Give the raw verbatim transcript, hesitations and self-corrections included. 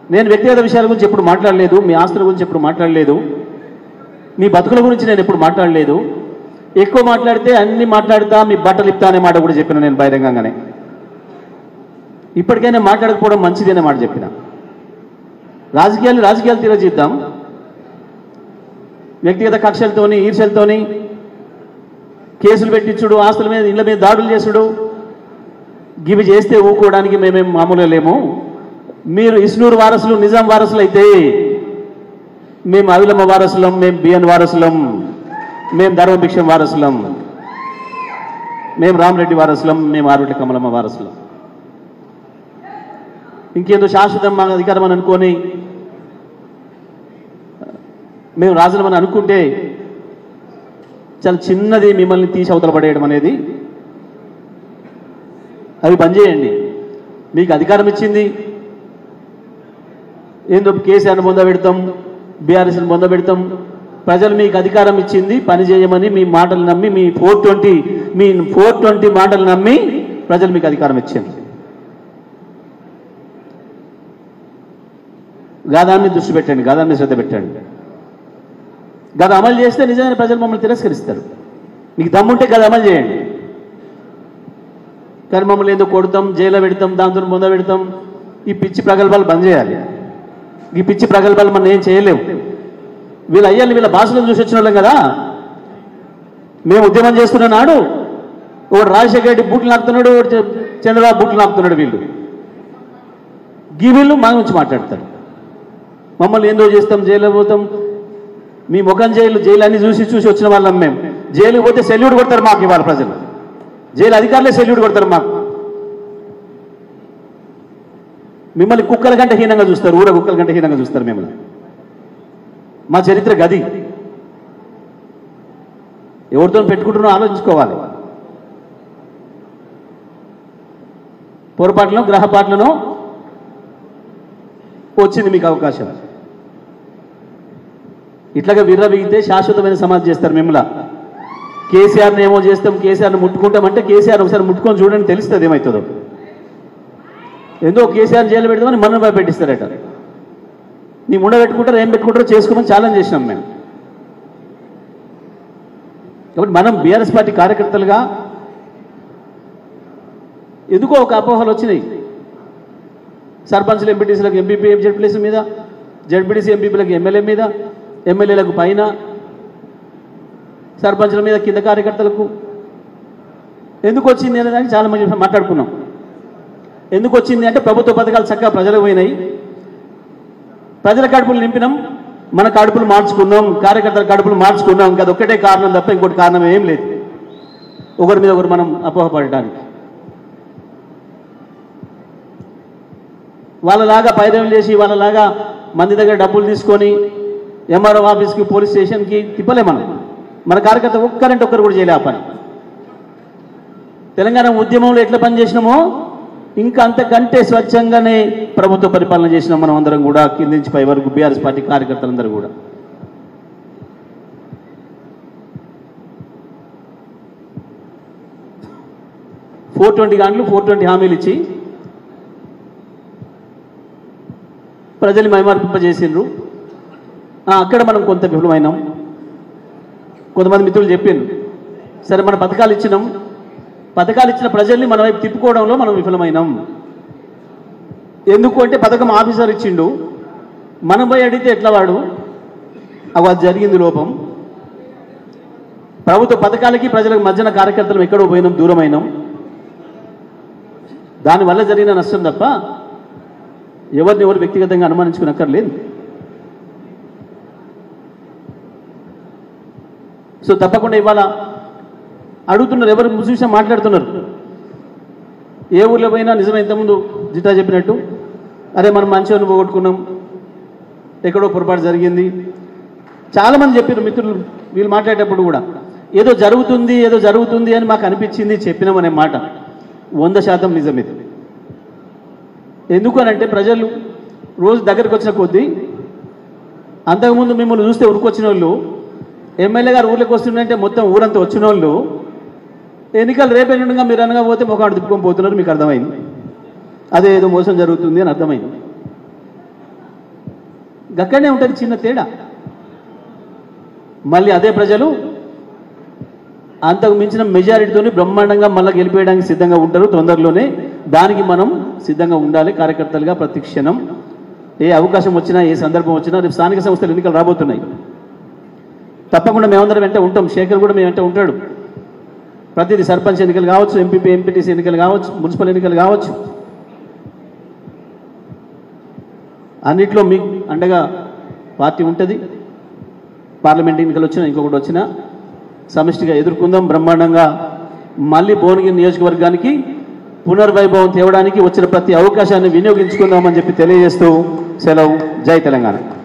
నేను వ్యక్తిగత విషయాల గురించి ఎప్పుడు మాట్లాడలేదు, మీ ఆస్తుల గురించి ఎప్పుడు మాట్లాడలేదు, మీ బతుకుల గురించి నేను ఎప్పుడు మాట్లాడలేదు. ఎక్కువ మాట్లాడితే అన్ని మాట్లాడతా, మీ బట్టలు ఇప్తా అనే మాట కూడా చెప్పిన నేను బహిరంగంగానే. ఇప్పటికైనా మాట్లాడకపోవడం మంచిది అనే మాట చెప్పిన. రాజకీయాలు రాజకీయాలు తీరజీద్దాం. వ్యక్తిగత కక్షలతోని ఈర్ష్యలతోని కేసులు పెట్టించుడు, ఆస్తుల మీద ఇళ్ళ మీద దాడులు చేసుడు, గివి చేస్తే ఊకోవడానికి మేమేం మామూలుగా లేము. మీరు ఇస్నూరు వారసులు, నిజాం వారసులు అయితే మేము అవిలమ్మ వారసులం, మేము బిఎన్ వారసులం, మేము ధర్మభిక్షం వారసులం, మేము రామరెడ్డి వారసులం, మేము ఆరుటి కమలమ్మ వారసులం. ఇంకేందో శాశ్వతం మా అధికారం అని అనుకొని మేము రాజులమని అనుకుంటే చాలా చిన్నది మిమ్మల్ని తీసి అవతల పడేయడం అనేది. అవి పనిచేయండి. మీకు అధికారం ఇచ్చింది ఏందో కేసీఆర్ని బొంద పెడతాం, బీఆర్ఎస్ని బొంద పెడతాం. ప్రజలు మీకు అధికారం ఇచ్చింది పని చేయమని, మీ మాటలు నమ్మి, మీ ఫోర్ ట్వంటీ మీ ఫోర్ ట్వంటీ మాటలు నమ్మి ప్రజలు మీకు అధికారం ఇచ్చింది. గాదాన్ని దృష్టి పెట్టండి, గాదాన్ని శ్రద్ధ పెట్టండి. గది అమలు చేస్తే నిజమైన ప్రజలు మమ్మల్ని తిరస్కరిస్తారు. మీకు దమ్ముంటే గది అమలు చేయండి. కానీ మమ్మల్ని ఏదో కొడతాం, జైల్లో పెడతాం, దాంతో బొంద పెడతాం, ఈ పిచ్చి ప్రగల్భాలు బంద్ చేయాలి. ఈ పిచ్చి ప్రగల్భాలు మనం ఏం చేయలేము. వీళ్ళ అయ్యాలి వీళ్ళ భాషలను చూసి వచ్చిన వాళ్ళం కదా. మేము ఉద్యమం చేస్తున్న నాడు ఒకడు రాజశేఖర రెడ్డి బూట్లు నాపుతున్నాడు, ఒకటి చంద్రబాబు బూట్లు నాపుతున్నాడు. వీళ్ళు గీ వీళ్ళు మా గురించి మాట్లాడతారు. మమ్మల్ని ఏందో చేస్తాం, జైల్లో పోతాం. మీ ముఖం జైలు జైలు అన్ని చూసి చూసి వచ్చిన వాళ్ళం మేము. జైలుకి పోతే సెల్యూట్ కొడతారు మాకు ఇవాళ ప్రజలు. జైలు అధికారులే సెల్యూట్ కొడతారు మాకు. మిమ్మల్ని కుక్కల కంటే హీనంగా చూస్తారు, ఊర కుక్కల కంటే హీనంగా చూస్తారు మిమ్మల్ని. మా చరిత్ర గది. ఎవరితో పెట్టుకుంటున్నారో ఆలోచించుకోవాలి. పొరపాట్లను గ్రహపాట్లను వచ్చింది మీకు అవకాశం. ఇట్లాగా విర్రబిగితే శాశ్వతమైన సమాధి చేస్తారు మిమ్మల్ని. కేసీఆర్ని ఏమో చేస్తాం, కేసీఆర్ని ముట్టుకుంటామంటే కేసీఆర్ ఒకసారి ముట్టుకొని చూడండి, తెలుస్తుంది ఏమవుతుందో. ఎందుకో కేసీఆర్ జైలు పెడతామని మనం భయపెట్టిస్తారట. నీ ముండ పెట్టుకుంటారు, ఏం పెట్టుకుంటారో చేసుకోమని ఛాలెంజ్ చేసినాం మేము. కాబట్టి మనం బీఆర్ఎస్ పార్టీ కార్యకర్తలుగా ఎందుకో ఒక అపోహలు వచ్చినాయి. సర్పంచ్లు, ఎంపీటీసీలకు ఎంపీపీ జడ్పీటీసీ మీద, జడ్పీటీసీ ఎంపీపీలకు ఎమ్మెల్యే మీద, ఎమ్మెల్యేలకు పైన, సర్పంచ్ల మీద కింద కార్యకర్తలకు ఎందుకు వచ్చింది అనే దానికి చాలా మంది మాట్లాడుకున్నాం. ఎందుకు వచ్చింది అంటే ప్రభుత్వ పథకాలు చక్కగా ప్రజలకు పోయినాయి, ప్రజల కడుపులు నింపినాం, మన కడుపులు మార్చుకున్నాం, కార్యకర్తల కడుపులు మార్చుకున్నాం. అది ఒక్కటే కారణం తప్ప ఇంకోటి కారణం ఏం లేదు. ఒకరి మీద ఒకరు మనం అపోహపడటానికి. వాళ్ళలాగా పైరవం చేసి వాళ్ళలాగా మంది దగ్గర డబ్బులు తీసుకొని ఎంఆర్ఓ ఆఫీస్కి, పోలీస్ స్టేషన్కి తిప్పలే మనం. మన కార్యకర్త ఒక్కరంటే ఒక్కరు కూడా చేయలే ఆ పని. తెలంగాణ ఉద్యమంలో ఎట్లా పనిచేసినామో ఇంకా అంతకంటే స్వచ్ఛంగానే ప్రభుత్వ పరిపాలన చేసినాం మనం అందరం కూడా, కింద నుంచి పై వరకు బీఆర్ఎస్ పార్టీ కార్యకర్తలందరూ కూడా. ఫోర్ ట్వంటీ గంటలు ఫోర్ ట్వంటీ హామీలు ఇచ్చి ప్రజల్ని మైమార్పింపజేసిండ్రు. అక్కడ మనం కొంత విఫలమైనాం. కొంతమంది మిత్రులు చెప్పారు, సరే మన పథకాలు ఇచ్చినాం, పథకాలు ఇచ్చిన ప్రజల్ని మన వైపు తిప్పుకోవడంలో మనం విఫలమైనాం. ఎందుకు అంటే పథకం ఆఫీసర్ ఇచ్చిండు, మనం పోయి అడిగితే ఎట్లా వాడు, అవి అది జరిగింది లోపం. ప్రభుత్వ పథకాలకి ప్రజలకు మధ్యన కార్యకర్తలు ఎక్కడో పోయినాం, దూరమైనాం. దానివల్ల జరిగిన నష్టం తప్ప ఎవరిని ఎవరు వ్యక్తిగతంగా అనుమానించుకునక్కర్లేదు. సో తప్పకుండా ఇవాళ అడుగుతున్నారు, ఎవరు చూసినా మాట్లాడుతున్నారు. ఏ ఊర్లో పోయినా నిజమే, ఇంతకుముందు జితా చెప్పినట్టు, అరే మనం మంచిగా పోగొట్టుకున్నాం, ఎక్కడో పొరపాటు జరిగింది. చాలామంది చెప్పారు మిత్రులు వీళ్ళు మాట్లాడేటప్పుడు కూడా, ఏదో జరుగుతుంది ఏదో జరుగుతుంది అని మాకు అనిపించింది చెప్పినామనే మాట వంద శాతం నిజమే. ఎందుకు అని అంటే ప్రజలు రోజు దగ్గరికి వచ్చిన కొద్దీ, అంతకుముందు మిమ్మల్ని చూస్తే ఉరుకొచ్చిన వాళ్ళు, ఎమ్మెల్యే గారు ఊర్లోకి వస్తుందంటే మొత్తం ఊరంతా వచ్చిన వాళ్ళు, ఎన్నికలు రేపేనుగా మీరు అనగా పోతే ముఖాడు తిప్పుకొని పోతున్నారు. మీకు అర్థమైంది అదే ఏదో మోసం జరుగుతుంది అని అర్థమైంది. గక్కడనే ఉంటుంది చిన్న తేడా. మళ్ళీ అదే ప్రజలు అంతకు మించిన మెజారిటీతో బ్రహ్మాండంగా మళ్ళీ గెలిపేయడానికి సిద్ధంగా ఉంటారు తొందరలోనే. దానికి మనం సిద్ధంగా ఉండాలి కార్యకర్తలుగా. ప్రతి క్షణం ఏ అవకాశం వచ్చినా ఏ సందర్భం వచ్చినా, రేపు స్థానిక సంస్థల ఎన్నికలు రాబోతున్నాయి, తప్పకుండా మేమందరం వెంట ఉంటాం. శేఖర్ కూడా మేము వెంట ఉంటాడు. ప్రతిదీ సర్పంచ్ ఎన్నికలు కావచ్చు, ఎంపీపీ ఎంపీటీసీ ఎన్నికలు కావచ్చు, మున్సిపల్ ఎన్నికలు కావచ్చు, అన్నిట్లో మీకు అండగా పార్టీ ఉంటుంది. పార్లమెంట్ ఎన్నికలు వచ్చినా ఇంకొకటి వచ్చినా సమిష్టిగా ఎదుర్కొందాం బ్రహ్మాండంగా. మళ్ళీ భువనగిరి నియోజకవర్గానికి పునర్వైభవం తేవడానికి వచ్చిన ప్రతి అవకాశాన్ని వినియోగించుకుందామని చెప్పి తెలియజేస్తూ సెలవు. జై తెలంగాణ.